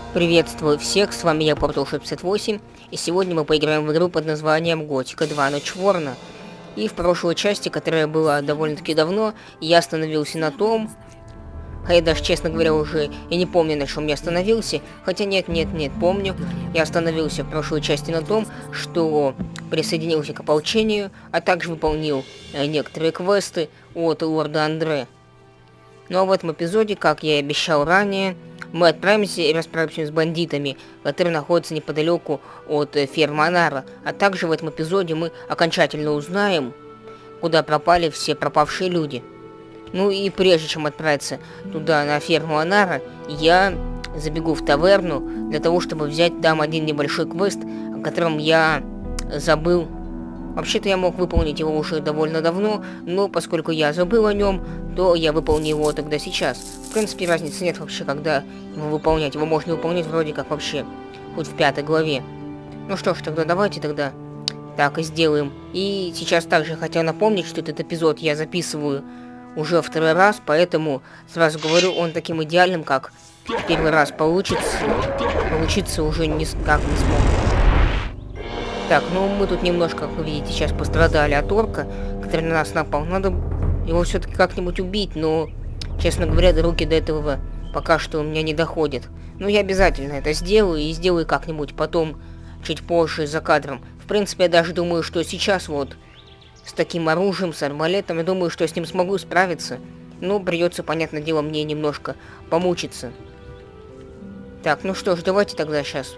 Приветствую всех, с вами я, Portal68, и сегодня мы поиграем в игру под названием Готика 2 Ночь Ворона. И в прошлой части, которая была довольно-таки давно, я остановился на том... я даже, честно говоря, уже и не помню, на чем я остановился. Хотя нет, помню. Я остановился в прошлой части на том, что присоединился к ополчению, а также выполнил некоторые квесты от лорда Андре. Ну а в этом эпизоде, как я и обещал ранее, мы отправимся и расправимся с бандитами, которые находятся неподалеку от фермы Анара. А также в этом эпизоде мы окончательно узнаем, куда пропали все пропавшие люди. Ну и прежде чем отправиться туда, на ферму Анара, я забегу в таверну для того, чтобы взять там один небольшой квест, о котором я забыл. Вообще-то я мог выполнить его уже довольно давно, но поскольку я забыл о нем, то я выполню его тогда сейчас. В принципе, разницы нет вообще, когда его выполнять. Его можно выполнять вроде как вообще хоть в 5 главе. Ну что ж, тогда давайте тогда так и сделаем. И сейчас также хотел напомнить, что этот эпизод я записываю уже второй раз, поэтому сразу говорю, он таким идеальным, как первый раз получиться уже никак не смог. Так, ну мы тут немножко, как вы видите, сейчас пострадали от орка, который на нас напал. Надо его все-таки как-нибудь убить, но, честно говоря, до руки до этого пока что у меня не доходит. Но я обязательно это сделаю и сделаю как-нибудь потом, чуть позже, за кадром. В принципе, я даже думаю, что сейчас вот с таким оружием, с арбалетом, я думаю, что я с ним смогу справиться. Но придется, понятное дело, мне немножко помучиться. Так, ну что ж, давайте тогда сейчас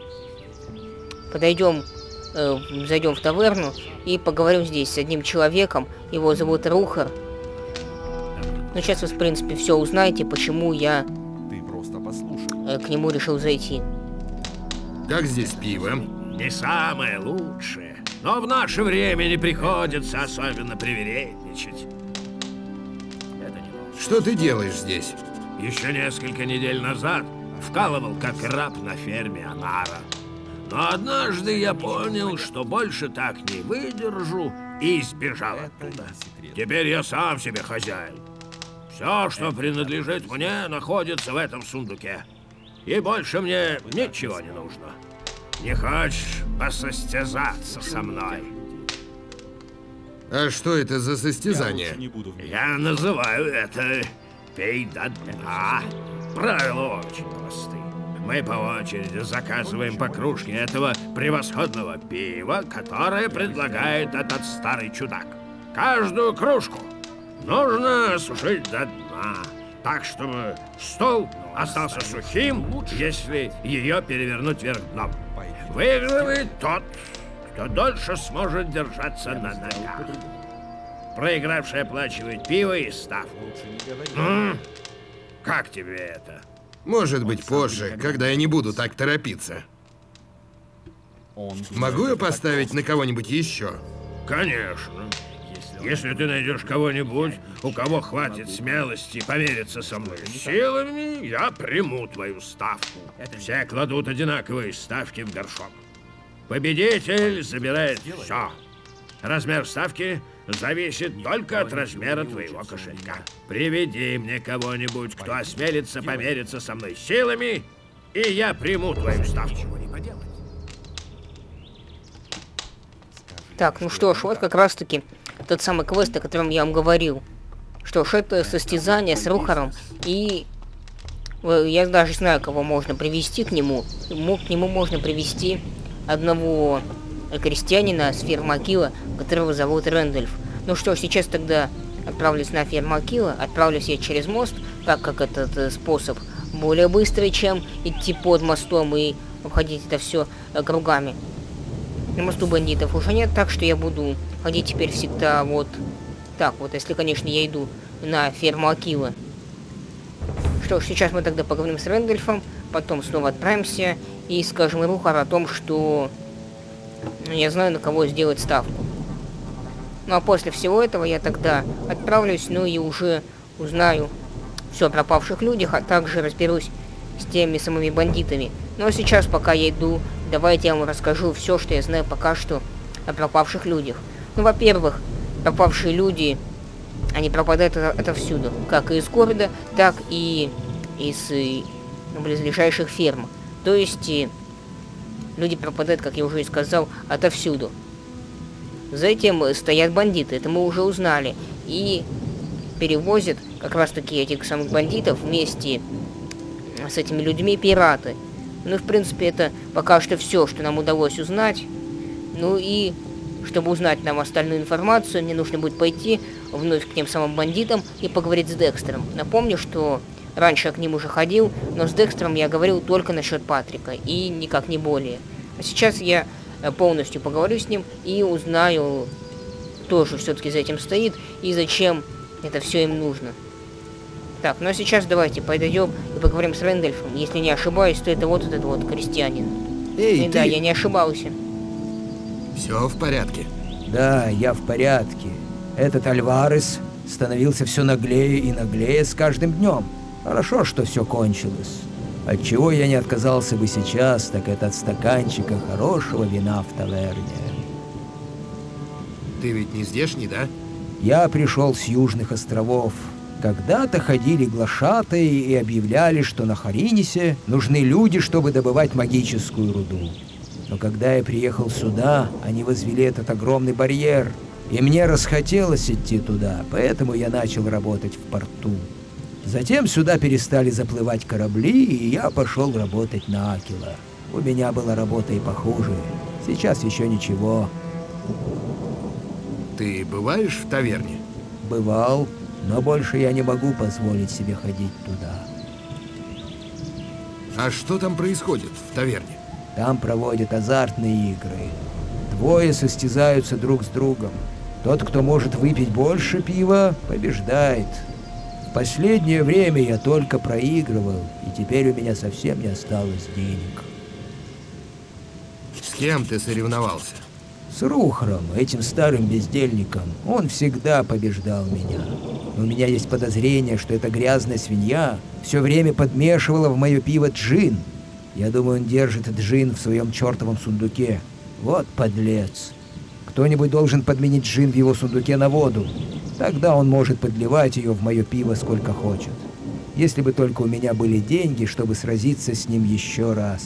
зайдем в таверну и поговорим здесь с одним человеком. Его зовут Рухар. Ну, сейчас вы, в принципе, все узнаете, почему я к нему решил зайти. Как здесь пиво? Не самое лучшее, но в наше время не приходится особенно привередничать. Что ты делаешь здесь? Еще несколько недель назад вкалывал как раб на ферме Анара. Но однажды я понял, что больше так не выдержу, и сбежал оттуда. Теперь я сам себе хозяин. Все, что принадлежит мне, находится в этом сундуке. И больше мне ничего не нужно. Не хочешь посостязаться со мной? А что это за состязание? Я называю это «пей до дна». Правила очень просты. Мы по очереди заказываем по кружке этого превосходного пива, которое предлагает этот старый чудак. Каждую кружку нужно осушить до дна, так, чтобы стол остался сухим, если ее перевернуть вверх дном. Выигрывает тот, кто дольше сможет держаться на ногах. Проигравший оплачивает пиво и ставку. Как тебе это? Может быть, позже, когда я не буду так торопиться. Могу я поставить на кого-нибудь еще? Конечно. Если ты найдешь кого-нибудь, у кого хватит смелости помериться со мной силами, я приму твою ставку. Все кладут одинаковые ставки в горшок. Победитель забирает все. Размер ставки зависит только от размера твоего кошелька. Приведи мне кого-нибудь, кто осмелится помериться со мной силами, и я приму твою ставку. Так, ну что ж, вот как раз-таки тот самый квест, о котором я вам говорил. Что ж, это состязание с Рухаром, и я даже знаю, кого можно привести к нему. К нему можно привести одного крестьянина с фермы Акила, которого зовут Рэндольф. Ну что ж, сейчас тогда отправлюсь на ферму Акила, отправлюсь я через мост, так как этот способ более быстрый, чем идти под мостом и обходить это все кругами. На мосту бандитов уже нет, так что я буду ходить теперь всегда вот так вот, если, конечно, я иду на ферму Акила. Что ж, сейчас мы тогда поговорим с Рэндольфом, потом снова отправимся и скажем Рухару о том, что я знаю, на кого сделать ставку. Ну а после всего этого я тогда отправлюсь, ну и уже узнаю все о пропавших людях, а также разберусь с теми самыми бандитами. Ну а сейчас, пока я иду, давайте я вам расскажу все, что я знаю пока что о пропавших людях. Ну, во-первых, пропавшие люди, они пропадают отовсюду, как и из города, так и из близлежащих ферм. То есть люди пропадают, как я уже и сказал, отовсюду. За этим стоят бандиты, это мы уже узнали. И перевозят как раз таки этих самых бандитов вместе с этими людьми пираты. Ну и в принципе это пока что все, что нам удалось узнать. Ну и чтобы узнать нам остальную информацию, мне нужно будет пойти вновь к тем самым бандитам и поговорить с Декстером. Напомню, что раньше я к ним уже ходил, но с Декстером я говорил только насчет Патрика и никак не более. А сейчас я полностью поговорю с ним и узнаю, кто же все-таки за этим стоит и зачем это все им нужно. Так, ну а сейчас давайте подойдем и поговорим с Рэндольфом. Если не ошибаюсь, то это вот этот вот крестьянин. Эй, и ты... да, я не ошибался. Все в порядке? Да, я в порядке. Этот Альварес становился все наглее и наглее с каждым днем. Хорошо, что все кончилось. Отчего я не отказался бы сейчас, так это от стаканчика хорошего вина в таверне. Ты ведь не здешний, да? Я пришел с Южных островов. Когда-то ходили глашатаи и объявляли, что на Харинисе нужны люди, чтобы добывать магическую руду. Но когда я приехал сюда, они возвели этот огромный барьер, и мне расхотелось идти туда, поэтому я начал работать в порту. Затем сюда перестали заплывать корабли, и я пошел работать на Акила. У меня была работа и похуже. Сейчас еще ничего. Ты бываешь в таверне? Бывал, но больше я не могу позволить себе ходить туда. А что там происходит в таверне? Там проводят азартные игры. Двое состязаются друг с другом. Тот, кто может выпить больше пива, побеждает. В последнее время я только проигрывал, и теперь у меня совсем не осталось денег. С кем ты соревновался? С Рухром, этим старым бездельником. Он всегда побеждал меня. Но у меня есть подозрение, что эта грязная свинья все время подмешивала в мое пиво джин. Я думаю, он держит джин в своем чертовом сундуке. Вот подлец. Кто-нибудь должен подменить джин в его сундуке на воду. Тогда он может подливать ее в мое пиво сколько хочет. Если бы только у меня были деньги, чтобы сразиться с ним еще раз.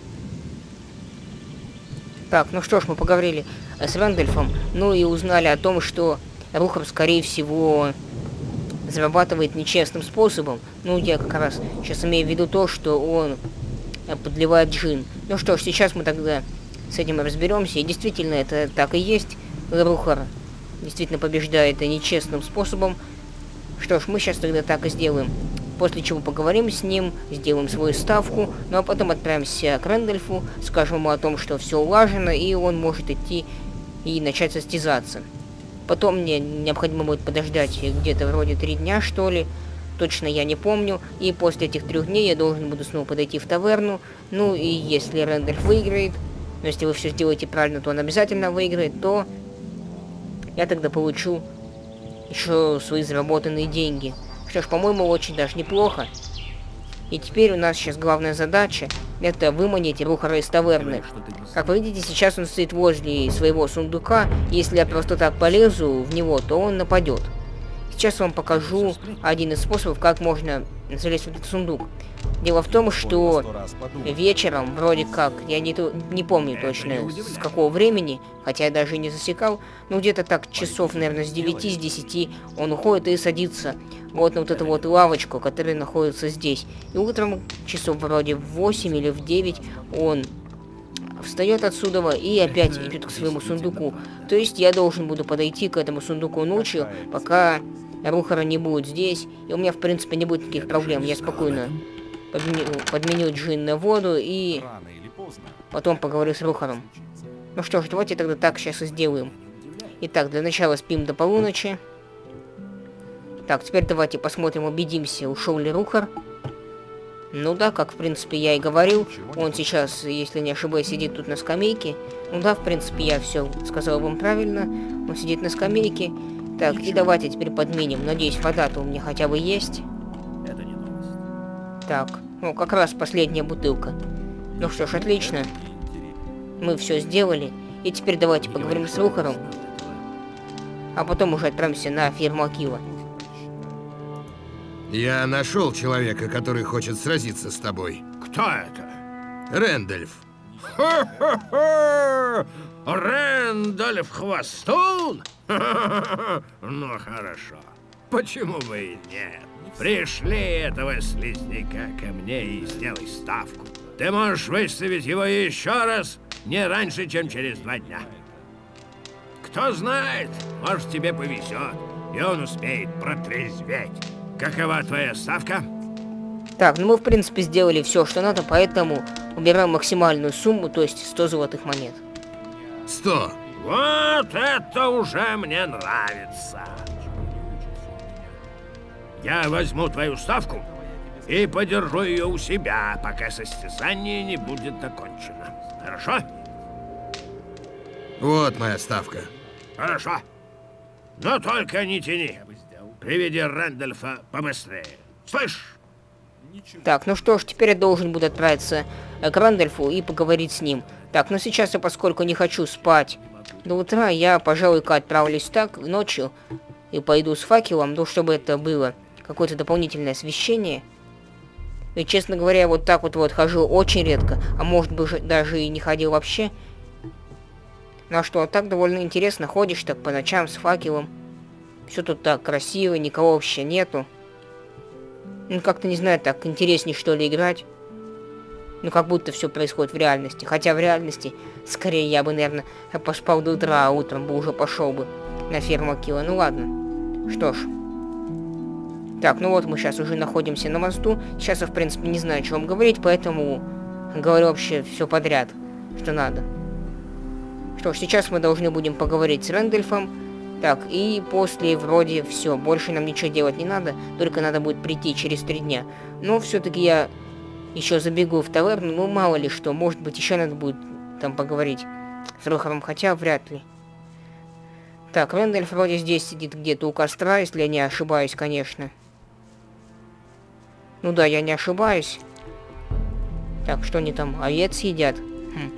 Так, ну что ж, мы поговорили с Рэндольфом, ну и узнали о том, что Рухар, скорее всего, зарабатывает нечестным способом. Ну, я как раз сейчас имею в виду то, что он подливает джин. Ну что ж, сейчас мы тогда с этим разберемся. И действительно, это так и есть. Рухар действительно побеждает нечестным способом. Что ж, мы сейчас тогда так и сделаем. После чего поговорим с ним, сделаем свою ставку, ну а потом отправимся к Рэндольфу, скажем ему о том, что все улажено, и он может идти и начать состязаться. Потом мне необходимо будет подождать где-то вроде 3 дня, что ли. Точно я не помню. И после этих 3 дней я должен буду снова подойти в таверну. Ну и если Рэндольф выиграет, но если вы все сделаете правильно, то он обязательно выиграет, то я тогда получу еще свои заработанные деньги. Что ж, по-моему, очень даже неплохо. И теперь у нас сейчас главная задача — это выманить Рухара из таверны. Как вы видите, сейчас он стоит возле своего сундука. Если я просто так полезу в него, то он нападет. Сейчас вам покажу один из способов, как можно залезть в этот сундук. Дело в том, что вечером, вроде как, я не помню точно с какого времени, хотя я даже не засекал, но где-то так часов, наверное, с 9, с 10 он уходит и садится вот на вот эту вот лавочку, которая находится здесь. И утром часов вроде в 8 или в 9 он встает отсюда и опять идет к своему сундуку. То есть я должен буду подойти к этому сундуку ночью, пока Рухара не будет здесь, и у меня, в принципе, не будет никаких проблем. Я спокойно подменю джин на воду и потом поговорю с Рухаром. Ну что ж, давайте тогда так сейчас и сделаем. Итак, для начала спим до полуночи. Так, теперь давайте посмотрим, убедимся, ушел ли Рухар. Ну да, как в принципе я и говорил, он сейчас, если не ошибаюсь, сидит тут на скамейке. Ну да, в принципе я все сказал вам правильно. Он сидит на скамейке. Так, и давайте теперь подменим. Надеюсь, вода-то у меня хотя бы есть. Так, ну как раз последняя бутылка. Ну что ж, отлично. Мы все сделали. И теперь давайте поговорим с Рухаром. А потом уже отправимся на ферму Акила. Я нашел человека, который хочет сразиться с тобой. Кто это? Рэндальф. Хо-хо-хо! Рэндальф Хвостун? Ну, хорошо. Почему бы и нет? Пришли этого слизняка ко мне и сделай ставку. Ты можешь выставить его еще раз не раньше, чем через 2 дня. Кто знает, может, тебе повезет, и он успеет протрезветь. Какова твоя ставка? Так, ну мы в принципе сделали все, что надо, поэтому убираем максимальную сумму, то есть 100 золотых монет. 100. Вот это уже мне нравится. Я возьму твою ставку и подержу ее у себя, пока состязание не будет окончено. Хорошо? Вот моя ставка. Хорошо. Но только не тяни. Приведи Рэндальфа побыстрее. Слышь? Так, ну что ж, теперь я должен буду отправиться к Рэндальфу и поговорить с ним. Так, ну сейчас я, поскольку не хочу спать до утра, я, пожалуй-ка, отправлюсь так ночью и пойду с факелом, ну, чтобы это было какое-то дополнительное освещение. И, честно говоря, вот так вот хожу очень редко, а может быть даже и не ходил вообще. Ну а что, так довольно интересно, ходишь так по ночам с факелом. Все тут так красиво, никого вообще нету. Ну как-то, не знаю, так интереснее что ли играть. Ну как будто все происходит в реальности. Хотя в реальности, скорее я бы, наверное, поспал до утра, а утром бы уже пошел бы на ферму Акила. Ну ладно. Что ж. Так, ну вот мы сейчас уже находимся на мосту. Сейчас я, в принципе, не знаю, о чем говорить, поэтому говорю вообще все подряд, что надо. Что ж, сейчас мы должны будем поговорить с Рэндальфом. Так, и после вроде все, больше нам ничего делать не надо, только надо будет прийти через 3 дня. Но все-таки я еще забегу в таверну, ну мало ли что, может быть еще надо будет там поговорить с Рухаром, хотя вряд ли. Так, Рэндальф вроде здесь сидит где-то у костра, если я не ошибаюсь, конечно. Ну да, я не ошибаюсь. Так, что они там, овец едят? Хм.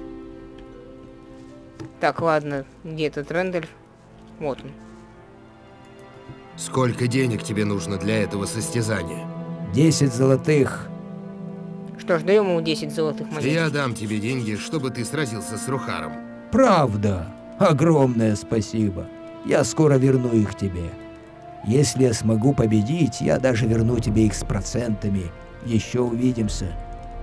Так, ладно, где этот Рэндальф? Вот он. Сколько денег тебе нужно для этого состязания? 10 золотых. Что ж, даем ему 10 золотых монет. Я дам тебе деньги, чтобы ты сразился с Рухаром. Правда. Огромное спасибо. Я скоро верну их тебе. Если я смогу победить, я даже верну тебе их с процентами. Еще увидимся.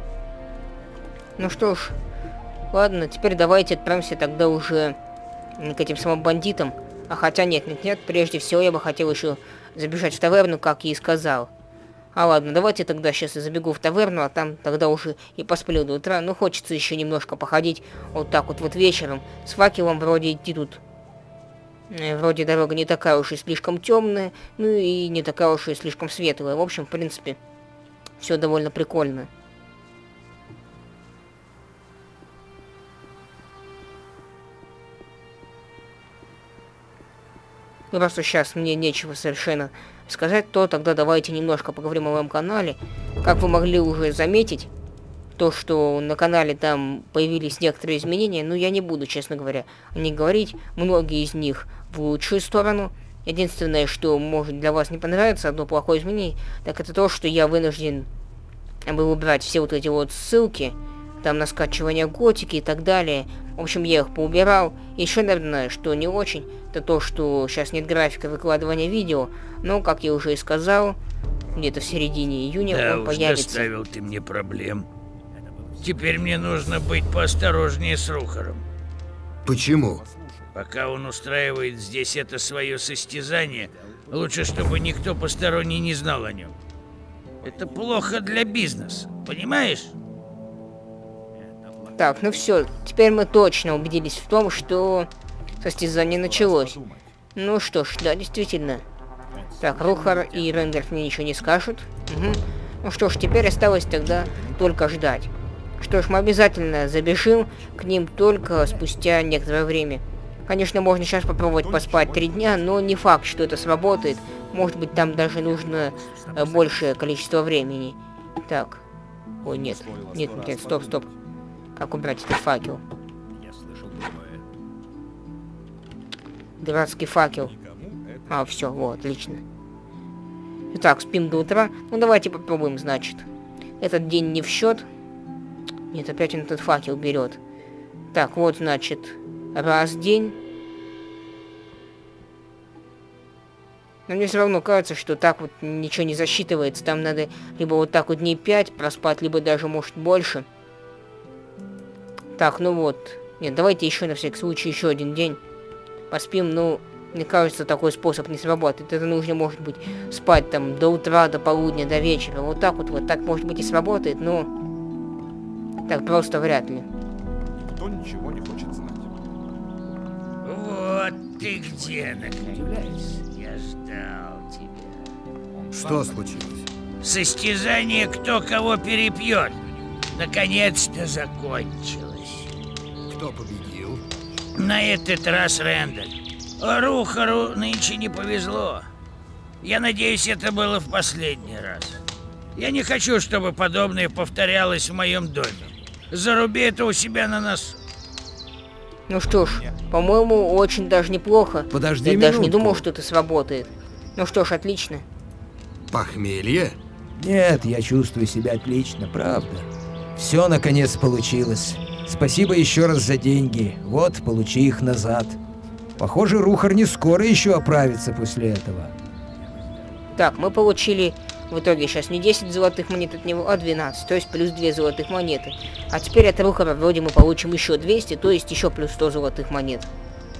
Ну что ж, ладно, теперь давайте отправимся тогда уже к этим самым бандитам. А хотя нет, прежде всего я бы хотел еще забежать в таверну, как и сказал. А ладно, давайте тогда сейчас я забегу в таверну, а там тогда уже и посплю до утра. Ну, хочется еще немножко походить вот так вот вечером. С факелом вроде идти тут. Вроде дорога не такая уж и слишком темная, ну и не такая уж и слишком светлая. В общем, в принципе, все довольно прикольно. Ну, раз сейчас мне нечего совершенно сказать, то тогда давайте немножко поговорим о моем канале. Как вы могли уже заметить, то, что на канале там появились некоторые изменения, но я не буду, честно говоря, о них говорить. Многие из них в лучшую сторону. Единственное, что может для вас не понравиться, одно плохое изменение, так это то, что я вынужден был убрать все вот эти вот ссылки, там на скачивание готики и так далее. В общем, я их поубирал. Еще, наверное, что не очень, это то, что сейчас нет графика выкладывания видео, но, как я уже и сказал, где-то в середине июня он появится. Доставил ты мне проблем. Теперь мне нужно быть поосторожнее с Рухаром. Почему? Пока он устраивает здесь это свое состязание, лучше, чтобы никто посторонний не знал о нем. Это плохо для бизнеса, понимаешь? Так, ну все, теперь мы точно убедились в том, что состязание началось. Ну что ж, да, действительно. Так, Рухар и Рэндальф мне ничего не скажут. Угу. Ну что ж, теперь осталось тогда только ждать. Что ж, мы обязательно забежим к ним только спустя некоторое время. Конечно, можно сейчас попробовать поспать 3 дня, но не факт, что это сработает. Может быть, там даже нужно большее количество времени. Так. Ой, нет. Нет, стоп. Как убрать этот факел? Дурацкий факел. А, все, вот, отлично. Итак, спим до утра. Ну, давайте попробуем, значит. Этот день не в счет. Нет, опять он этот факел берет. Так, вот, значит, раз день. Но мне все равно кажется, что так вот ничего не засчитывается. Там надо либо вот так вот дней 5 проспать, либо даже, может, больше. Так, ну вот. Нет, давайте еще на всякий случай еще один день поспим. Ну, мне кажется, такой способ не сработает. Это нужно, может быть, спать там до утра, до полудня, до вечера. Вот так, может быть, и сработает, но так просто вряд ли. Никто ничего не хочет знать. Вот ты где, наконец. Я ждал тебя. Что случилось? Состязание, кто кого перепьет, наконец-то закончилось. Кто победил? На этот раз Рэндаль. Рухару нынче не повезло. Я надеюсь, это было в последний раз. Я не хочу, чтобы подобное повторялось в моем доме. Заруби это у себя на носу. Ну что ж, по-моему, очень даже неплохо. Подожди Я даже не минутку. думал, что это сработает. Ну что ж, отлично. Похмелье? Нет, я чувствую себя отлично, правда. Все наконец получилось. Спасибо еще раз за деньги. Вот, получи их назад. Похоже, Рухар не скоро еще оправится после этого. Так, мы получили в итоге сейчас не 10 золотых монет от него, а 12, то есть плюс 2 золотых монеты. А теперь от Рухара вроде мы получим еще 200, то есть еще плюс 100 золотых монет.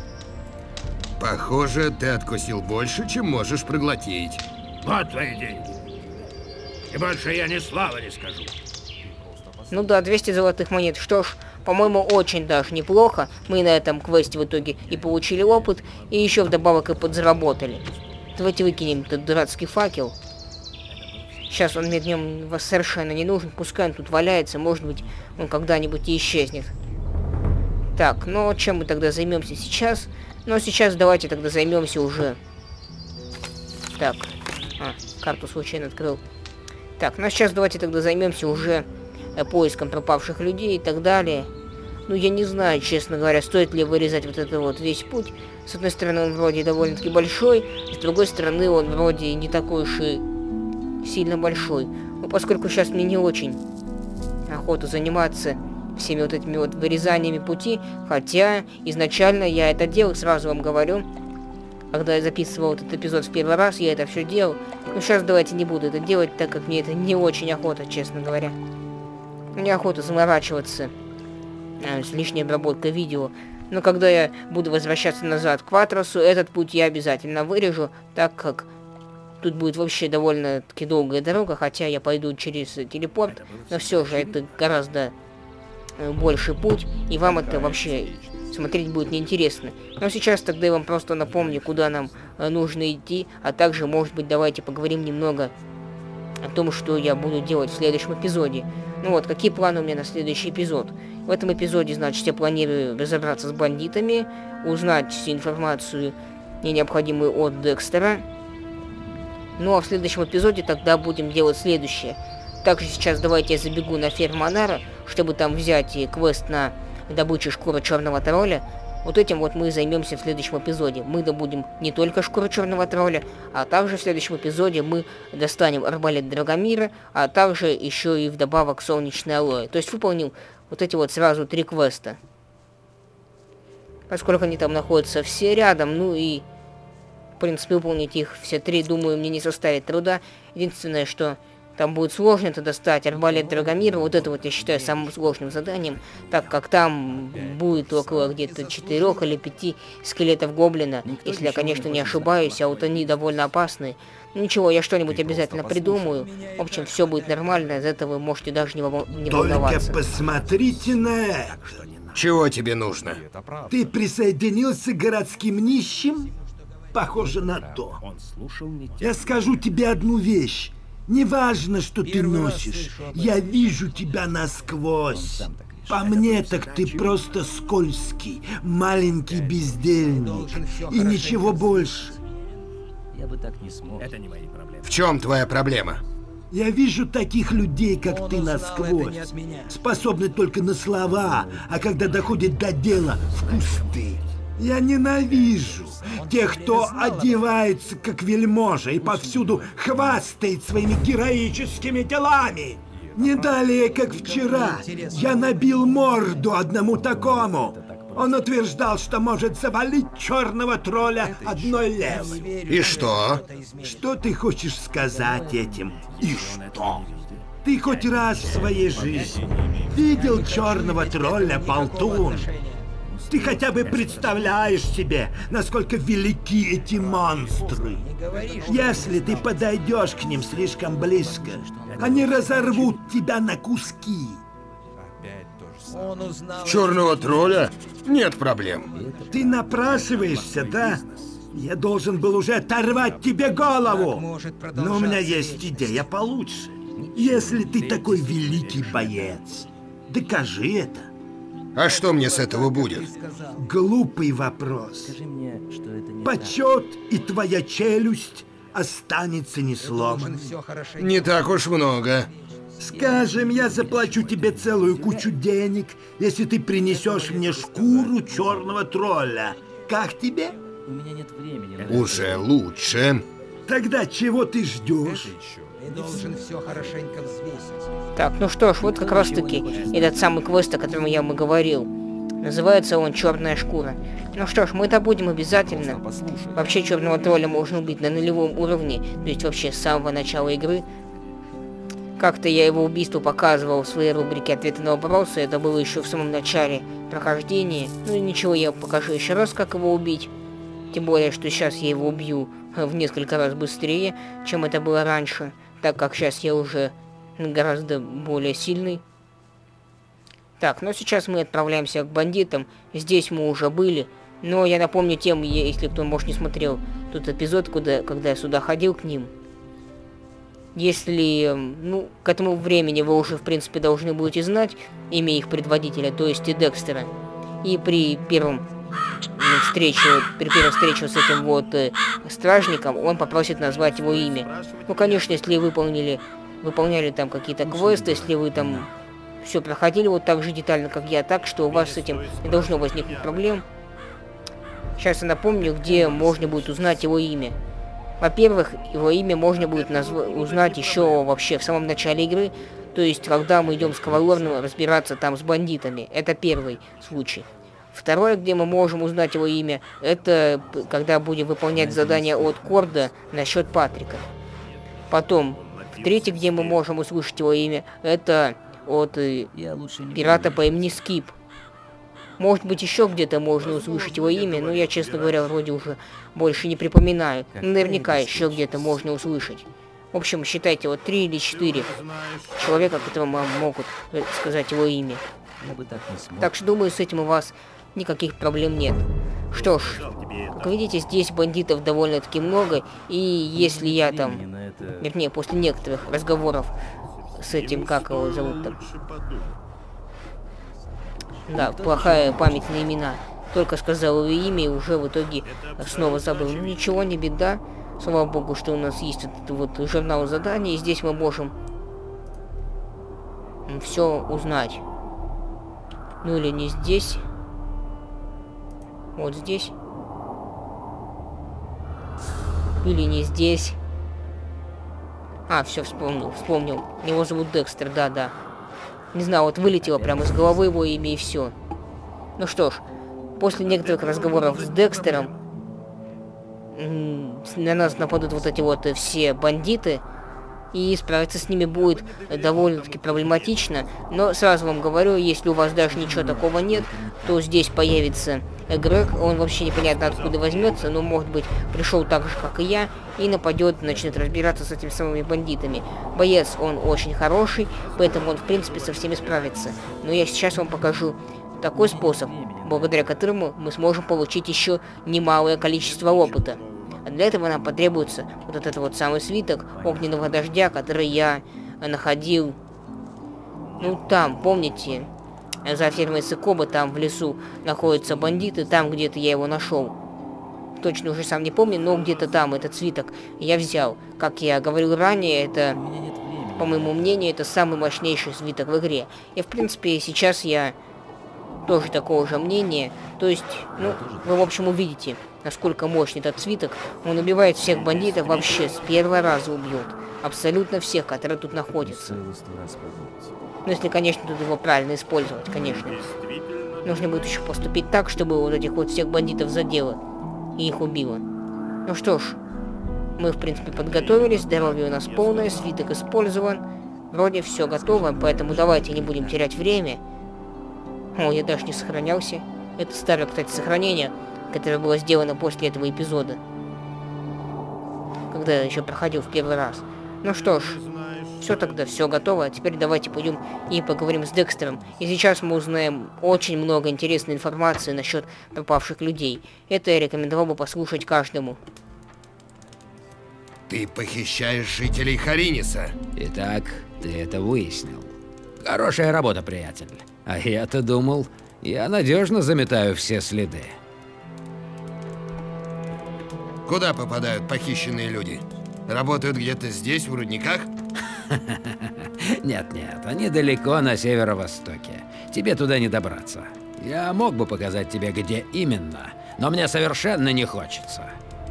Похоже, ты откусил больше, чем можешь проглотить. Вот твои деньги. И больше я ни слова не скажу. Ну да, 200 золотых монет. Что ж, по-моему, очень даже неплохо. Мы на этом квесте в итоге и получили опыт, и еще вдобавок и подзаработали. Давайте выкинем этот дурацкий факел. Сейчас он мне днем совершенно не нужен. Пускай он тут валяется, может быть, он когда-нибудь и исчезнет. Так, ну чем мы тогда займемся сейчас? Ну, сейчас давайте тогда займемся уже. Так, карту случайно открыл. Так, ну сейчас давайте тогда займемся уже поиском пропавших людей и так далее. Ну, я не знаю, честно говоря, стоит ли вырезать вот это вот весь путь. С одной стороны, он вроде довольно-таки большой, с другой стороны, он вроде не такой уж и сильно большой. Но поскольку сейчас мне не очень охота заниматься всеми вот этими вот вырезаниями пути, хотя изначально я это делал, сразу вам говорю. Когда я записывал этот эпизод в первый раз, я это все делал. Но сейчас давайте не буду это делать, так как мне это не очень охота, честно говоря. Мне охота заморачиваться с лишней обработкой видео. Но когда я буду возвращаться назад к Ватросу, этот путь я обязательно вырежу, так как тут будет вообще довольно-таки долгая дорога, хотя я пойду через телепорт, но все же это гораздо больший путь, и вам это вообще смотреть будет неинтересно. Но сейчас тогда я вам просто напомню, куда нам нужно идти, а также, может быть, давайте поговорим немного о том, что я буду делать в следующем эпизоде. Ну вот, какие планы у меня на следующий эпизод? В этом эпизоде, значит, я планирую разобраться с бандитами, узнать всю информацию необходимую от Декстера. Ну а в следующем эпизоде тогда будем делать следующее. Также сейчас давайте я забегу на ферму Анара, чтобы там взять квест на добычу шкуры черного тролля. Вот этим вот мы займемся в следующем эпизоде. Мы добудем не только шкуру черного тролля, а также в следующем эпизоде мы достанем арбалет Драгомира, а также еще и вдобавок солнечное алоэ. То есть выполнил вот эти вот сразу 3 квеста. Поскольку они там находятся все рядом, ну и в принципе выполнить их все 3, думаю, мне не составит труда. Единственное, что там будет сложно это достать арбалет Драгомира. Вот это вот я считаю самым сложным заданием, так как там будет около где-то 4 или 5 скелетов гоблина, если я, конечно, не ошибаюсь, а вот они довольно опасные. Ну ничего, я что-нибудь обязательно придумаю. В общем, все будет нормально, из этого вы можете даже не волноваться. Только посмотрите на это. Чего тебе нужно? Ты присоединился к городским нищим? Похоже на то. Я скажу тебе одну вещь. Неважно, что ты носишь, я вижу тебя насквозь. По мне, так ты просто скользкий, маленький бездельник. И ничего больше. В чем твоя проблема? Я вижу таких людей, как ты, насквозь. Способны только на слова, а когда доходит до дела, в кусты. Я ненавижу тех, кто одевается как вельможа и повсюду хвастает своими героическими делами. Не далее, как вчера, я набил морду одному такому. Он утверждал, что может завалить черного тролля одной левой. И что? Что ты хочешь сказать этим? И что? Ты хоть раз в своей жизни видел черного тролля, болтун? Ты хотя бы представляешь себе, насколько велики эти монстры? Если ты подойдешь к ним слишком близко, они разорвут тебя на куски. Черного тролля? Нет проблем. Ты напрашиваешься, да? Я должен был уже оторвать тебе голову. Но у меня есть идея получше. Если ты такой великий боец, докажи это. А что мне с этого будет? Глупый вопрос. Почет и твоя челюсть останется несломанной. Не так уж много. Скажем, я заплачу тебе целую кучу денег, если ты принесешь мне шкуру черного тролля. Как тебе? Уже лучше. Тогда чего ты ждешь? Так, ну что ж, вот как раз таки этот самый квест, о котором я вам и говорил. Называется он «Черная шкура». Ну что ж, мы это будем обязательно. Вообще черного тролля можно убить на нулевом уровне, то есть вообще с самого начала игры. Как-то я его убийство показывал в своей рубрике «Ответы на вопросы», это было еще в самом начале прохождения. Ну и ничего, я покажу еще раз, как его убить. Тем более, что сейчас я его убью в несколько раз быстрее, чем это было раньше, так как сейчас я уже гораздо более сильный. Так, ну сейчас мы отправляемся к бандитам. Здесь мы уже были. Но я напомню тем, если кто, может, не смотрел тот эпизод, когда я сюда ходил к ним. Если, ну, к этому времени вы уже, в принципе, должны будете знать имя их предводителя, то есть и Декстера. И при первой встрече с этим вот стражником, он попросит назвать его имя. Ну, конечно, если выполняли там какие-то квесты, если вы там все проходили вот так же детально, как я, так что у вас с этим не должно возникнуть проблем. Сейчас я напомню, где можно будет узнать его имя. Во-первых, его имя можно будет узнать еще вообще в самом начале игры, то есть когда мы идем с Кавалорным разбираться там с бандитами. Это первый случай. Второе, где мы можем узнать его имя, это когда будем выполнять задание от Корда насчет Патрика. Потом, в-третьих, где мы можем услышать его имя, это от пирата по имени Скип. Может быть, еще где-то можно услышать его имя, но я, честно говоря, вроде уже больше не припоминаю. Наверняка еще где-то можно услышать. В общем, считайте, вот 3 или 4 человека, которым вам могут сказать его имя. Так что, думаю, с этим у вас никаких проблем нет. Что ж, как видите, здесь бандитов довольно-таки много, и если я там, вернее, после некоторых разговоров с этим, как его зовут там... Да, плохая память на имена. Только сказал его имя и уже в итоге снова забыл. Ну ничего, не беда. Слава богу, что у нас есть этот вот журнал заданий, и здесь мы можем все узнать. Ну или не здесь. Вот здесь. Или не здесь. А, все, вспомнил. Его зовут Декстер, да. Не знаю, вот вылетело прямо из головы его имя и все. Ну что ж, после некоторых разговоров с Декстером на нас нападут вот эти вот все бандиты, и справиться с ними будет довольно-таки проблематично. Но сразу вам говорю, если у вас даже ничего такого нет, то здесь появится Грег. Он вообще непонятно откуда возьмется, но может быть пришел так же, как и я, и нападет, начнет разбираться с этими самыми бандитами. Боец он очень хороший, поэтому он в принципе со всеми справится. Но я сейчас вам покажу такой способ, благодаря которому мы сможем получить еще немалое количество опыта. А для этого нам потребуется вот этот вот самый свиток огненного дождя, который я находил, ну там, помните, за фермой Сыкоба, там в лесу находятся бандиты, там где-то я его нашел. Точно уже сам не помню, но где-то там этот свиток я взял. Как я говорил ранее, это, по моему мнению, это самый мощнейший свиток в игре. И в принципе сейчас я тоже такого же мнения. То есть, ну, вы, в общем, увидите, насколько мощный этот свиток. Он убивает всех бандитов вообще, с первого раза убьет. Абсолютно всех, которые тут находятся. Ну, если, конечно, тут его правильно использовать, конечно. Нужно будет еще поступить так, чтобы вот этих вот всех бандитов задело и их убило. Ну что ж, мы, в принципе, подготовились, здоровье у нас полное, свиток использован. Вроде все готово, поэтому давайте не будем терять время. О, я даже не сохранялся. Это старое, кстати, сохранение, которое было сделано после этого эпизода. Когда я еще проходил в первый раз. Ну что ж, все тогда, все готово. А теперь давайте пойдем и поговорим с Декстером. И сейчас мы узнаем очень много интересной информации насчет пропавших людей. Это я рекомендовал бы послушать каждому. Ты похищаешь жителей Хариниса. Итак, ты это выяснил. Хорошая работа, приятель. А я-то думал, я надежно заметаю все следы. Куда попадают похищенные люди? Работают где-то здесь, в рудниках? Нет-нет, они далеко на северо-востоке. Тебе туда не добраться. Я мог бы показать тебе, где именно, но мне совершенно не хочется.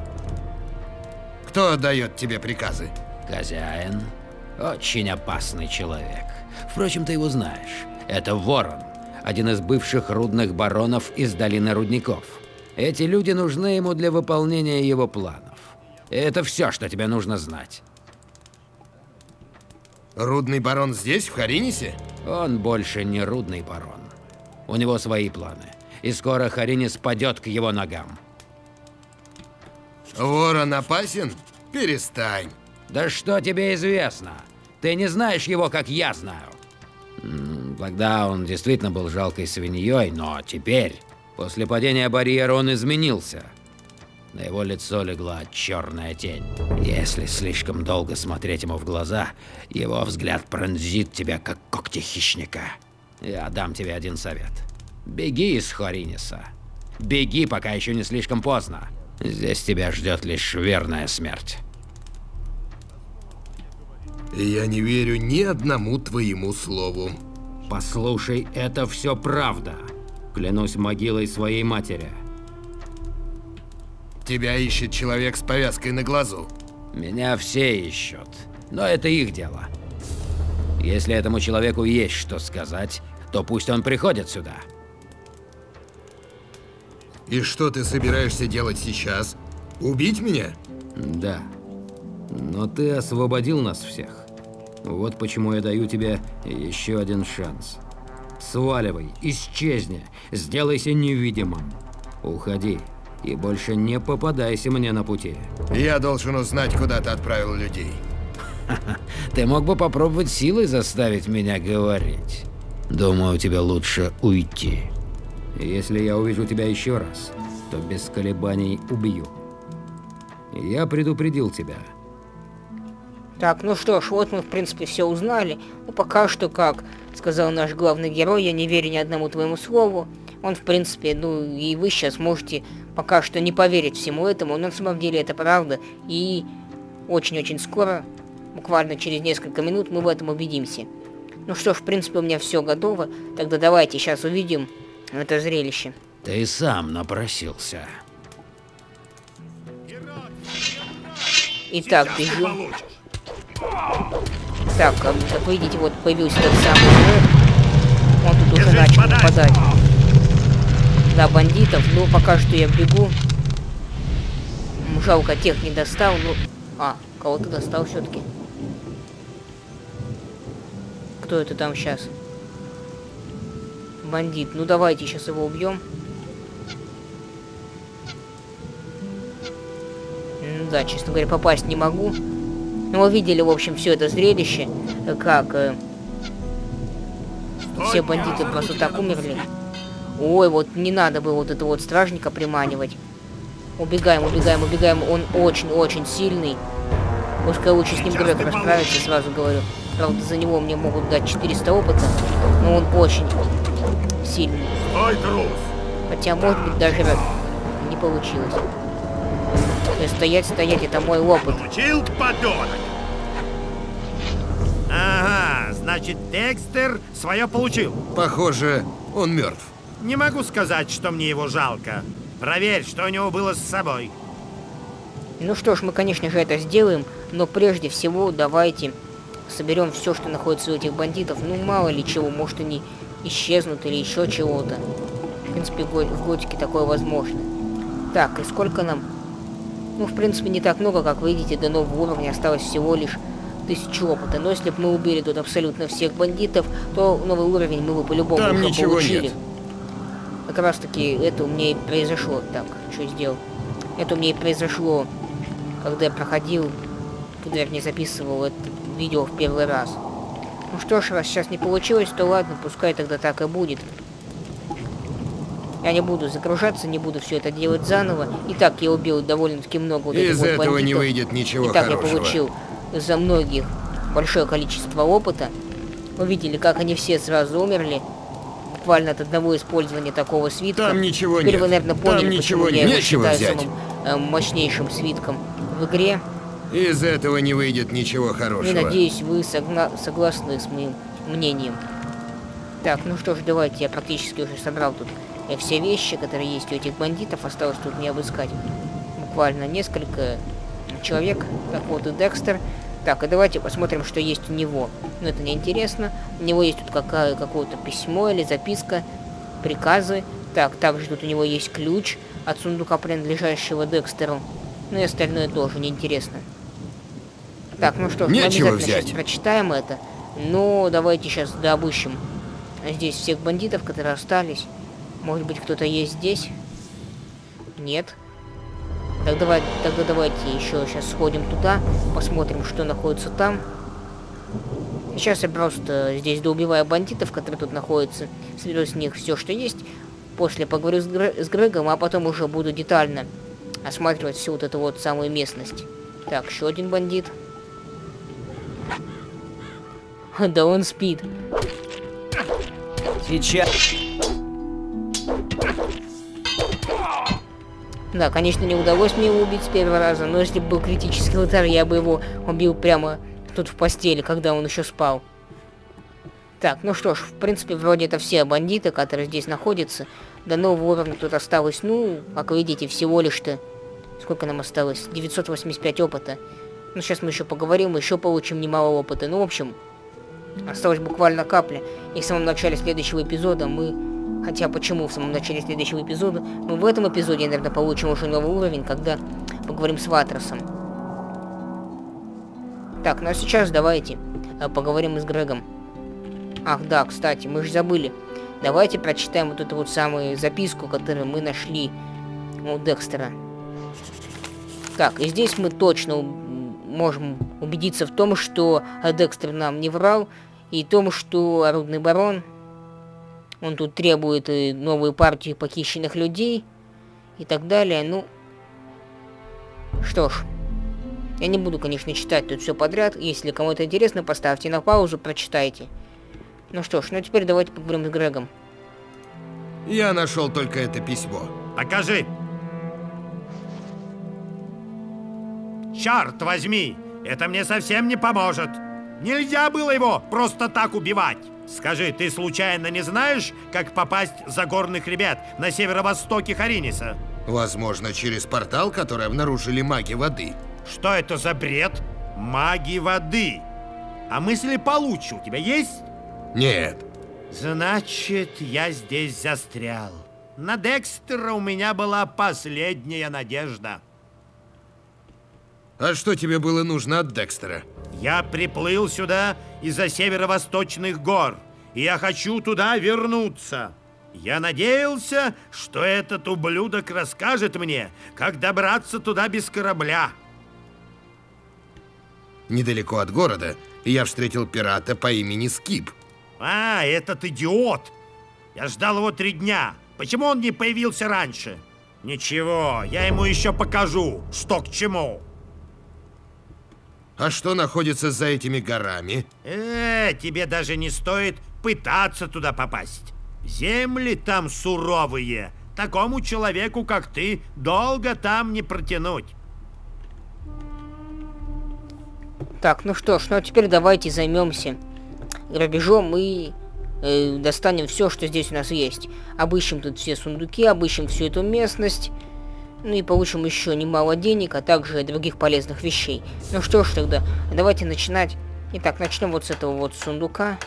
Кто отдает тебе приказы? Хозяин. Очень опасный человек. Впрочем, ты его знаешь. Это Ворон, один из бывших рудных баронов из долины рудников. Эти люди нужны ему для выполнения его планов. И это все, что тебе нужно знать. Рудный барон здесь, в Харинисе? Он больше не рудный барон. У него свои планы. И скоро Харинис падет к его ногам. Ворон опасен? Перестань. Да что тебе известно? Ты не знаешь его, как я знаю. Тогда он действительно был жалкой свиньей, но теперь, после падения барьера, он изменился. На его лицо легла черная тень. Если слишком долго смотреть ему в глаза, его взгляд пронзит тебя, как когти хищника. Я дам тебе один совет. Беги из Хариниса. Беги, пока еще не слишком поздно. Здесь тебя ждет лишь верная смерть. Я не верю ни одному твоему слову. Послушай, это все правда. Клянусь могилой своей матери. Тебя ищет человек с повязкой на глазу. Меня все ищут, но это их дело. Если этому человеку есть что сказать, то пусть он приходит сюда. И что ты собираешься делать сейчас? Убить меня? Да. Но ты освободил нас всех. Вот почему я даю тебе еще один шанс. Сваливай, исчезни, сделайся невидимым. Уходи и больше не попадайся мне на пути. Я должен узнать, куда ты отправил людей. Ты мог бы попробовать силой заставить меня говорить. Думаю, тебе лучше уйти. Если я увижу тебя еще раз, то без колебаний убью. Я предупредил тебя. Так, ну что ж, вот мы, в принципе, все узнали. Ну, пока что, как сказал наш главный герой, я не верю ни одному твоему слову. Он, в принципе, ну, и вы сейчас можете пока что не поверить всему этому, но на самом деле это правда. И очень-очень скоро, буквально через несколько минут, мы в этом убедимся. Ну что ж, в принципе, у меня все готово. Тогда давайте сейчас увидим это зрелище. Ты сам напросился. Итак, бежим. Так, как вы видите, вот появился тот самый герой. Он тут уже начал нападать на бандитов. Ну, пока что я бегу. Жалко, тех не достал. Ну, кого-то достал все-таки. Кто это там сейчас? Бандит. Ну, давайте сейчас его убьем. Да, честно говоря, попасть не могу. Ну, вы видели, в общем, все это зрелище, как все бандиты просто так умерли. Ой, вот не надо было вот этого вот стражника приманивать. Убегаем, убегаем, убегаем. Он очень-очень сильный. Пускай лучше с ним Грег расправится, сразу говорю. Правда, за него мне могут дать 400 опыта, но он очень сильный. Хотя, может быть, даже не получилось. Стоять, это мой опыт. Получил, подонок? Ага, значит, Декстер свое получил. Похоже, он мертв. Не могу сказать, что мне его жалко. Проверь, что у него было с собой. Ну что ж, мы, конечно же, это сделаем, но прежде всего давайте соберем все, что находится у этих бандитов. Ну, мало ли чего, может, они исчезнут или еще чего-то. В принципе, в Готике такое возможно. Так, и сколько нам? Ну, в принципе, не так много, как вы видите, до нового уровня осталось всего лишь 1000 опыта. Но если бы мы убили тут абсолютно всех бандитов, то новый уровень мы бы по-любому Там уже ничего получили. нет. Как раз таки это у меня и произошло. Так, что я сделал? Это у меня и произошло, когда я проходил, когда я не записывал это видео в первый раз. Ну что ж, раз сейчас не получилось, то ладно, пускай тогда так и будет. Я не буду загружаться, не буду все это делать заново. Итак, я убил довольно-таки много вот этих Из вот этого бандитов. не выйдет ничего Итак, хорошего. я получил за многих большое количество опыта. Вы видели, как они все сразу умерли. Буквально от одного использования такого свитка. Там ничего Теперь нет. вы, наверное, поняли, Там ничего почему я нет. его Нечего считаю взять. самым мощнейшим свитком в игре. Из этого не выйдет ничего хорошего. И надеюсь, вы согласны с моим мнением. Так, ну что ж, давайте, я практически уже собрал тут все вещи, которые есть у этих бандитов. Осталось тут не обыскать буквально несколько человек. Так вот и Декстер. Так, и давайте посмотрим, что есть у него. Но это не интересно. У него есть тут какое-то письмо или записка, приказы. Так, также тут у него есть ключ от сундука, принадлежащего Декстеру. Ну и остальное тоже неинтересно. Так, ну что ж, мы Нечего обязательно взять. сейчас прочитаем это. Но давайте сейчас дообыщем здесь всех бандитов, которые остались. Может быть, кто-то есть здесь? Нет. Тогда давайте еще сейчас сходим туда, посмотрим, что находится там. Сейчас я просто здесь доубиваю бандитов, которые тут находятся, соберу с них все, что есть. После поговорю с Грегом, а потом уже буду детально осматривать всю вот эту вот самую местность. Так, еще один бандит. Да он спит. Сейчас. Да, конечно, не удалось мне его убить с первого раза, но если бы был критический удар, я бы его убил прямо тут в постели, когда он еще спал. Так, ну что ж, в принципе, вроде это все бандиты, которые здесь находятся. До нового уровня тут осталось, ну, как вы видите, всего лишь-то... Сколько нам осталось? 985 опыта. Ну, сейчас мы еще поговорим, мы еще получим немало опыта. Ну, в общем, осталось буквально капля. И в самом начале следующего эпизода мы... Хотя почему в самом начале следующего эпизода? Мы в этом эпизоде, наверное, получим уже новый уровень, когда поговорим с Ватросом. Так, ну а сейчас давайте поговорим с Грегом. Ах да, кстати, мы же забыли. Давайте прочитаем вот эту вот самую записку, которую мы нашли у Декстера. Так, и здесь мы точно можем убедиться в том, что Декстер нам не врал, и в том, что Орудный Барон... Он тут требует новую партию похищенных людей и так далее. Ну, что ж, я не буду, конечно, читать тут все подряд. Если кому-то интересно, поставьте на паузу, прочитайте. Ну что ж, ну теперь давайте поговорим с Грегом. Я нашел только это письмо. Покажи. Черт возьми, это мне совсем не поможет. Нельзя было его просто так убивать. Скажи, ты случайно не знаешь, как попасть за горных ребят на северо-востоке Хариниса? Возможно, через портал, который обнаружили маги воды. Что это за бред? Маги воды. А мысли получше у тебя есть? Нет. Значит, я здесь застрял. На Декстера у меня была последняя надежда. А что тебе было нужно от Декстера? Я приплыл сюда из-за северо-восточных гор, и я хочу туда вернуться. Я надеялся, что этот ублюдок расскажет мне, как добраться туда без корабля. Недалеко от города я встретил пирата по имени Скип. А, этот идиот! Я ждал его 3 дня. Почему он не появился раньше? Ничего, я ему еще покажу, что к чему. А что находится за этими горами? Тебе даже не стоит пытаться туда попасть. Земли там суровые. Такому человеку, как ты, долго там не протянуть. Так, ну что ж, ну а теперь давайте займемся грабежом и достанем все, что здесь у нас есть. Обыщем тут все сундуки, обыщем всю эту местность. Ну и получим еще немало денег, а также других полезных вещей. Ну что ж тогда, давайте начинать. Итак, начнем вот с этого вот сундука.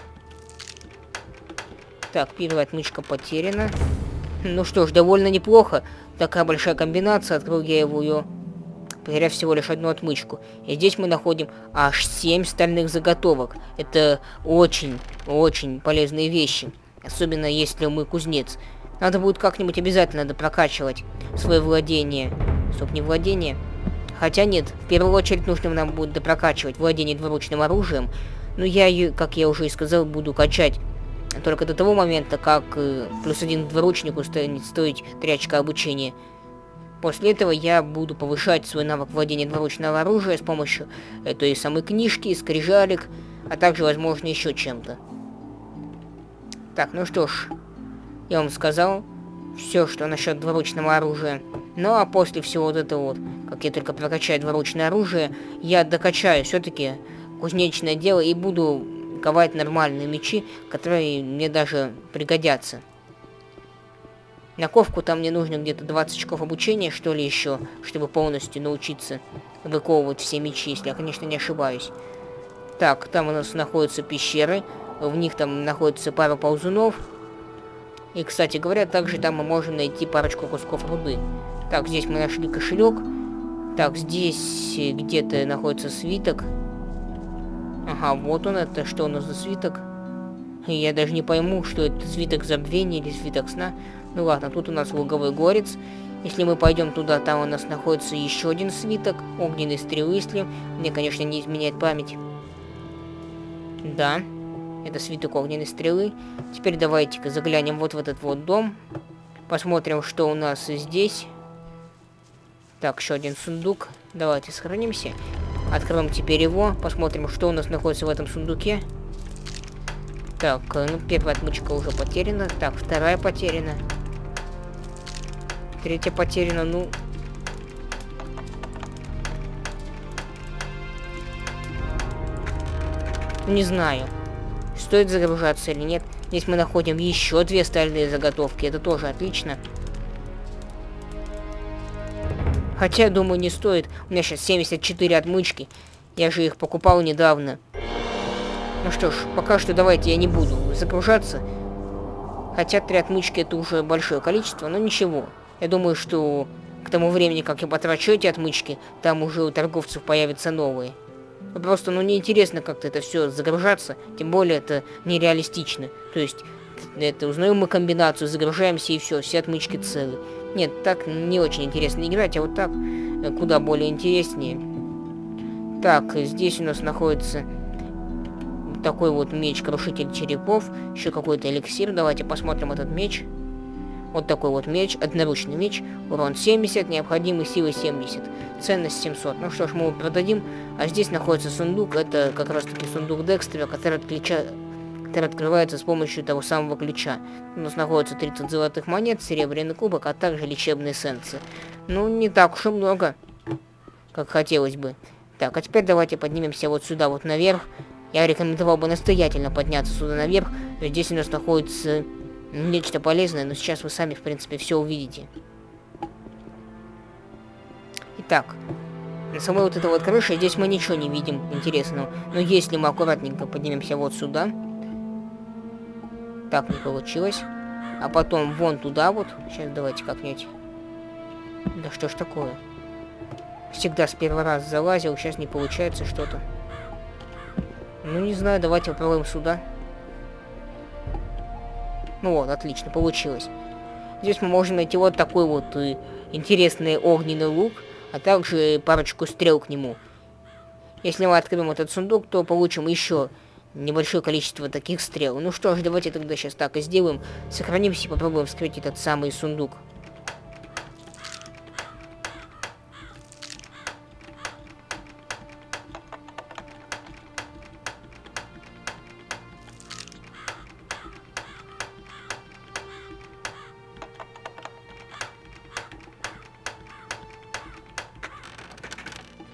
Так, первая отмычка потеряна. Ну что ж, довольно неплохо. Такая большая комбинация, открыл я ее, потеряв всего лишь одну отмычку. И здесь мы находим аж 7 стальных заготовок. Это очень полезные вещи. Особенно если мы кузнец. Надо будет как-нибудь обязательно прокачивать свое владение. Стоп, не владение. Хотя нет, в первую очередь нужно нам будет допрокачивать владение двуручным оружием. Но я ее, как я уже и сказал, буду качать только до того момента, как +1 к двуручнику станет стоить 3 очка обучения. После этого я буду повышать свой навык владения двуручного оружия с помощью той самой книжки, скрижалек, а также, возможно, еще чем-то. Так, ну что ж, я вам сказал все, что насчет двуручного оружия. Ну а после всего вот этого вот, как я только прокачаю двуручное оружие, я докачаю все-таки кузнечное дело и буду ковать нормальные мечи, которые мне даже пригодятся. На ковку там мне нужно где-то 20 очков обучения, что ли, еще, чтобы полностью научиться выковывать все мечи, если я, конечно, не ошибаюсь. Так, там у нас находятся пещеры, в них там находится пара ползунов. И, кстати говоря, также там мы можем найти парочку кусков руды. Так, здесь мы нашли кошелек. Так, здесь где-то находится свиток. Ага, вот он, это что у нас за свиток? Я даже не пойму, что это свиток забвения или свиток сна. Ну ладно, тут у нас луговой горец. Если мы пойдем туда, там у нас находится еще один свиток. Огненной стрелы, если мне, конечно, не изменяет память. Да, это свиток огненной стрелы. Теперь давайте-ка заглянем вот в этот вот дом. Посмотрим, что у нас здесь. Так, еще один сундук. Давайте сохранимся. Откроем теперь его. Посмотрим, что у нас находится в этом сундуке. Так, ну первая отмычка уже потеряна. Так, вторая потеряна. Третья потеряна, ну... Не знаю, стоит загружаться или нет. Здесь мы находим еще 2 стальные заготовки. Это тоже отлично. Хотя, думаю, не стоит. У меня сейчас 74 отмычки. Я же их покупал недавно. Ну что ж, пока что давайте я не буду загружаться. Хотя 3 отмычки это уже большое количество, но ничего. Я думаю, что к тому времени, как я потрачу эти отмычки, там уже у торговцев появятся новые. Просто, ну, неинтересно как-то это все загружаться, тем более это нереалистично. То есть, это узнаем мы комбинацию, загружаемся и все отмычки целы. Нет, так не очень интересно играть, а вот так куда более интереснее. Так, здесь у нас находится такой вот меч-крушитель черепов, еще какой-то эликсир. Давайте посмотрим этот меч. Вот такой вот меч, одноручный меч, урон 70, необходимой силы 70, ценность 700. Ну что ж, мы его продадим. А здесь находится сундук, это как раз таки сундук Декстера, который открывается с помощью того самого ключа. У нас находится 30 золотых монет, серебряный кубок, а также лечебные эссенции. Ну, не так уж и много, как хотелось бы. Так, а теперь давайте поднимемся вот сюда, вот наверх. Я рекомендовал бы настоятельно подняться сюда наверх. Здесь у нас находится нечто полезное, но сейчас вы сами, в принципе, все увидите. Итак, на самой вот этой вот крыше здесь мы ничего не видим интересного. Но если мы аккуратненько поднимемся вот сюда... Так, не получилось. А потом вон туда вот. Сейчас давайте как-нибудь... Да что ж такое? Всегда с первого раза залазил, сейчас не получается что-то. Ну, не знаю, давайте попробуем сюда. Ну вот, отлично, получилось. Здесь мы можем найти вот такой вот интересный огненный лук, а также парочку стрел к нему. Если мы откроем этот сундук, то получим еще небольшое количество таких стрел. Ну что ж, давайте тогда сейчас так и сделаем. Сохранимся и попробуем вскрыть этот самый сундук.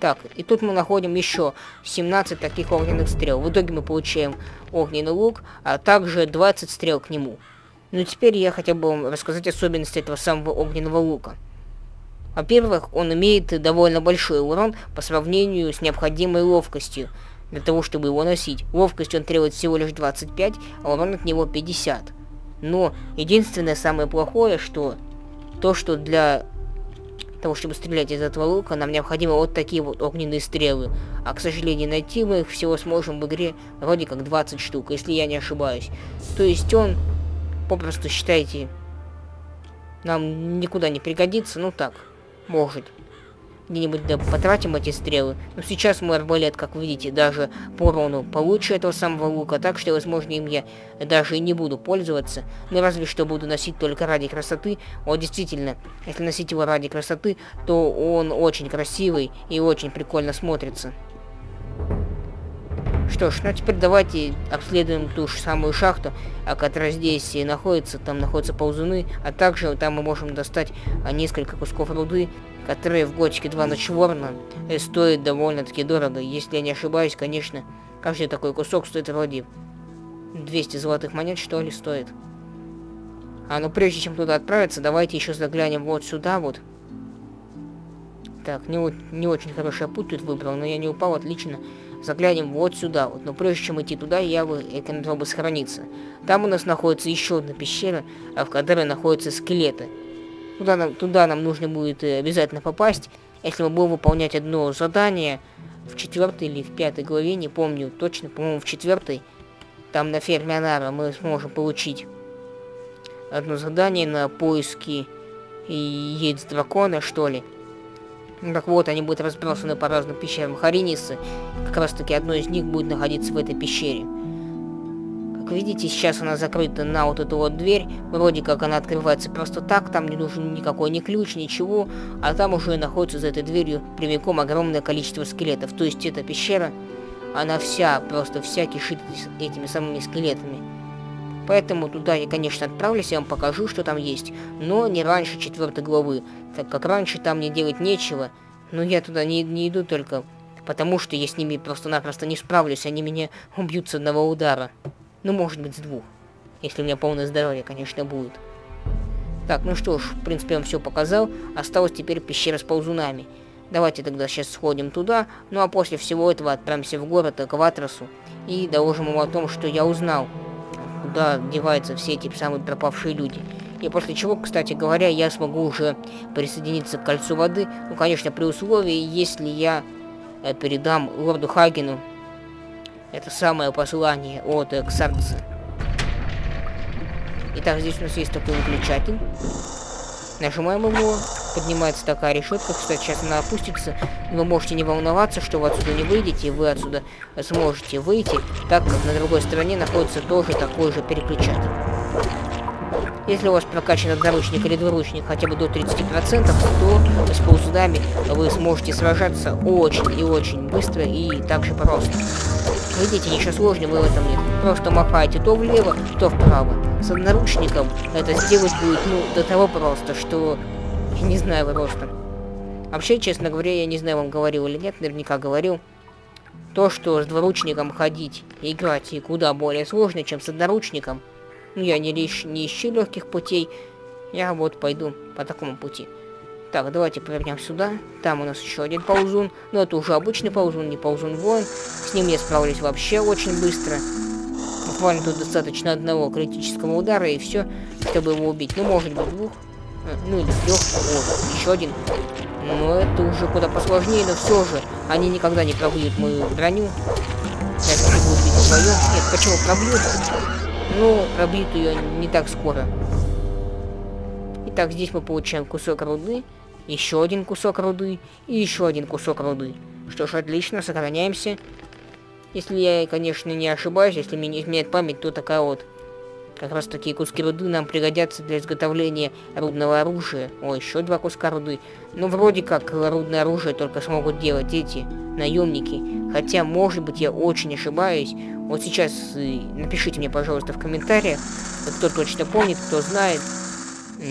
Так, и тут мы находим еще 17 таких огненных стрел. В итоге мы получаем огненный лук, а также 20 стрел к нему. Ну теперь я хотел бы вам рассказать особенности этого самого огненного лука. Во-первых, он имеет довольно большой урон по сравнению с необходимой ловкостью для того, чтобы его носить. Ловкость он требует всего лишь 25, а урон от него 50. Но единственное самое плохое, что для того, чтобы стрелять из этого лука, нам необходимы вот такие вот огненные стрелы. А, к сожалению, найти мы их всего сможем в игре вроде как 20 штук, если я не ошибаюсь. То есть он, попросту считайте, нам никуда не пригодится, ну так, может. Где-нибудь да, потратим эти стрелы. Но сейчас мой арбалет, как видите, даже по урону получше этого самого лука, так что, возможно, им я даже и не буду пользоваться. Но разве что буду носить только ради красоты. Вот действительно, если носить его ради красоты, то он очень красивый и очень прикольно смотрится. Что ж, ну теперь давайте обследуем ту же самую шахту, которая здесь находится. Там находятся ползуны, а также там мы можем достать несколько кусков руды, которые в Готике 2 Ночь Ворона стоят довольно-таки дорого. Если я не ошибаюсь, конечно, каждый такой кусок стоит вроде 200 золотых монет, что ли, стоит. Но прежде чем туда отправиться, давайте еще заглянем вот сюда вот. Так, не очень хороший путь тут выбрал, но я не упал, отлично. Заглянем вот сюда вот. Но прежде чем идти туда, я бы рекомендовал бы сохраниться. Там у нас находится еще одна пещера, в которой находятся скелеты. Туда нам нужно будет обязательно попасть, если мы будем выполнять одно задание в 4 или в 5 главе, не помню точно, по-моему в 4. Там на ферме Анара мы сможем получить одно задание на поиски яиц дракона, что ли. Так вот, они будут разбросаны по разным пещерам Харинисы. Как раз таки одно из них будет находиться в этой пещере. Как видите, сейчас она закрыта на вот эту вот дверь. Вроде как она открывается просто так, там не нужен никакой ни ключ, ничего. А там уже находится за этой дверью прямиком огромное количество скелетов. То есть эта пещера, она просто вся кишит этими самыми скелетами. Поэтому туда я, конечно, отправлюсь, я вам покажу, что там есть. Но не раньше 4 главы, так как раньше там мне делать нечего. Но я туда не иду только потому, что я с ними просто-напросто не справлюсь. Они меня убьют с одного удара. Ну, может быть, с 2. Если у меня полное здоровье, конечно, будет. Так, ну что ж, в принципе, я вам все показал. Осталось теперь пещера с ползунами. Давайте тогда сейчас сходим туда. Ну, а после всего этого отправимся в город к Ватрасу. И доложим ему о том, что я узнал, куда деваются все эти самые пропавшие люди. И после чего, кстати говоря, я смогу уже присоединиться к Кольцу Воды. Ну, конечно, при условии, если я передам лорду Хагену это самое послание от Ксардза. Итак, здесь у нас есть такой выключатель. Нажимаем его, поднимается такая решетка. Кстати, сейчас она опустится. Вы можете не волноваться, что вы отсюда не выйдете. Вы отсюда сможете выйти, так как на другой стороне находится тоже такой же переключатель. Если у вас прокачан одноручник или двуручник хотя бы до 30%, то с ползунами вы сможете сражаться очень и очень быстро и также просто. Видите, ничего сложного в этом нет. Просто махаете то влево, то вправо. С одноручником это сделать будет, до того просто, что я не знаю просто. Вообще, честно говоря, я не знаю, вам говорил или нет, наверняка говорил. То, что с двуручником ходить и играть и куда более сложно, чем с одноручником. Я не ищу легких путей, я вот пойду по такому пути. Так, давайте провернем сюда. Там у нас еще один ползун, но это уже обычный ползун, не ползун-воин. С ним я справлюсь вообще очень быстро. Буквально тут достаточно одного критического удара и все, чтобы его убить. Ну, может быть, 2, ну или 3. Вот, еще один. Но это уже куда посложнее, но все же они никогда не пробьют мою броню. Даже не будут бить свою. Нет, почему пробьют? Ну, пробьют ее не так скоро. Итак, здесь мы получаем кусок руды, еще один кусок руды и еще один кусок руды. Что ж, отлично, сохраняемся. Если я, конечно, не ошибаюсь, если мне не изменяет память, то такая вот. Как раз такие куски руды нам пригодятся для изготовления рудного оружия. О, еще 2 куска руды. Ну, вроде как рудное оружие только смогут делать эти наемники. Хотя, может быть, я очень ошибаюсь. Вот сейчас напишите мне, пожалуйста, в комментариях, кто точно помнит, кто знает.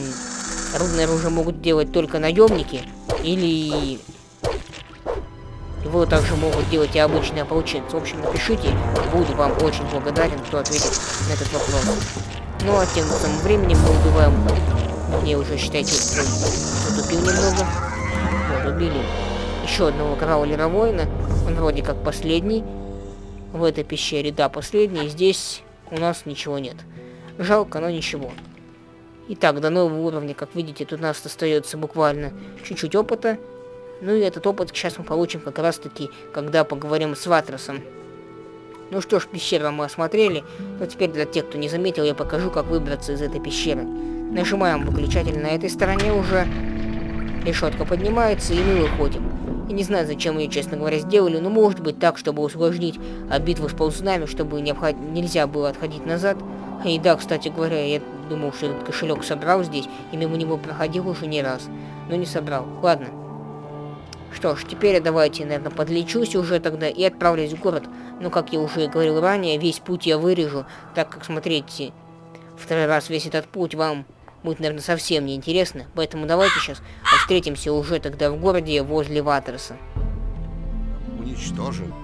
Рудное оружие могут делать только наемники или Его также могут делать и обычные ополченцы. В общем, напишите, буду вам очень благодарен, кто ответит на этот вопрос. Ну а тем самым временем мы убиваем... Мне уже, считайте, затупил немного. Вот, убили еще одного Краулера воина. Он вроде как последний в этой пещере. Да, последний. Здесь у нас ничего нет. Жалко, но ничего. Итак, до нового уровня, как видите, тут у нас остается буквально чуть-чуть опыта. Ну и этот опыт сейчас мы получим как раз таки, когда поговорим с Ватросом. Ну что ж, пещеру мы осмотрели. Но теперь для тех, кто не заметил, я покажу, как выбраться из этой пещеры. Нажимаем выключатель на этой стороне уже. Решетка поднимается, и мы выходим. Я не знаю, зачем ее, честно говоря, сделали, но может быть так, чтобы усложнить битву с ползунами, чтобы нельзя было отходить назад. И да, кстати говоря, я думал, что этот кошелек собрал здесь, и мимо него проходил уже не раз. Но не собрал. Ладно. Что ж, теперь давайте, наверное, подлечусь уже тогда и отправлюсь в город. Но, как я уже говорил ранее, весь путь я вырежу, так как, смотрите, второй раз весь этот путь вам будет, наверное, совсем неинтересно. Поэтому давайте сейчас встретимся уже тогда в городе возле Ватроса. Уничтожен.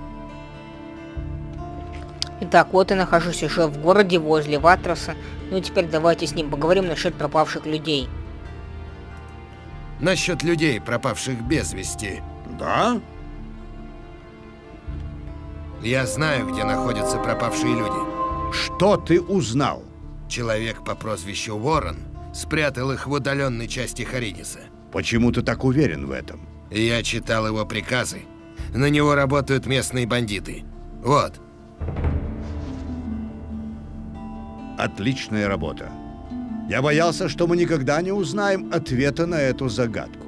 Итак, вот я нахожусь уже в городе возле Ватроса. Ну и теперь давайте с ним поговорим насчет пропавших людей. Насчет людей, пропавших без вести. Да? Я знаю, где находятся пропавшие люди. Что ты узнал? Человек по прозвищу Ворон спрятал их в удаленной части Хариниса. Почему ты так уверен в этом? Я читал его приказы. На него работают местные бандиты. Вот. Отличная работа. Я боялся, что мы никогда не узнаем ответа на эту загадку.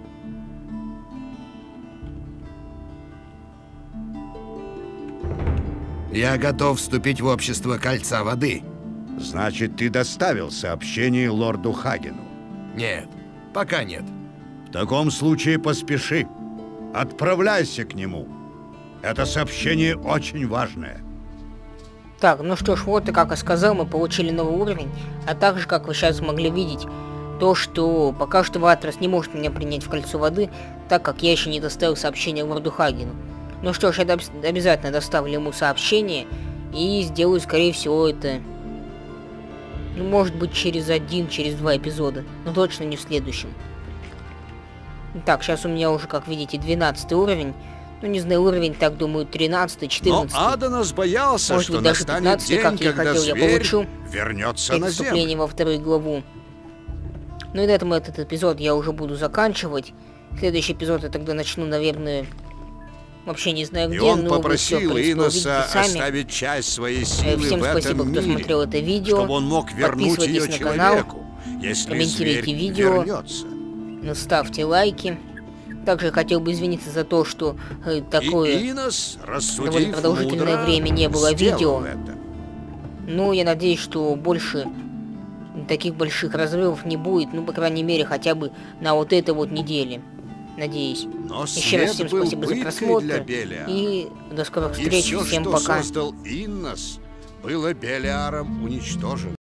Я готов вступить в общество Кольца Воды. Значит, ты доставил сообщение лорду Хагену? Нет, пока нет. В таком случае поспеши. Отправляйся к нему. Это сообщение очень важное. Так, ну что ж, вот и как я сказал, мы получили новый уровень, а также, как вы сейчас могли видеть, то, что пока что Ватрос не может меня принять в Кольцо Воды, так как я еще не доставил сообщение лорду Хагену. Ну что ж, я обязательно доставлю ему сообщение и сделаю, скорее всего, это, ну, может быть, через 2 эпизода, но точно не в следующем. Так, сейчас у меня уже, как видите, 12 уровень. Ну, не знаю, уровень, так думаю, 13, 14. Но Адонас боялся, может что быть, даже настанет 15, день, как я когда хотел, я зверь получу вернется при на вступлении землю. во 2 главу. Ну и на этом этот эпизод я уже буду заканчивать. Следующий эпизод я тогда начну, наверное, вообще не знаю где. И он но попросил вы всё, Иноса сами. оставить часть своей силы Всем в спасибо, этом кто мире, смотрел это видео. чтобы он мог вернуть ее Подписывайтесь на канал, человеку, если комментируйте зверь видео. вернется. Ставьте лайки. Также я хотел бы извиниться за то, что такое И Инос, рассудив довольно продолжительное мудро, время не было сделал видео. это. Ну, я надеюсь, что больше таких больших разрывов не будет. Ну, по крайней мере, хотя бы на вот этой вот неделе. Надеюсь. Но Еще раз всем свет был спасибо за пыткой просмотр. для Белиара. И до скорых И встреч. все, Всем что пока. создал Иннос, было Белиаром уничтожено.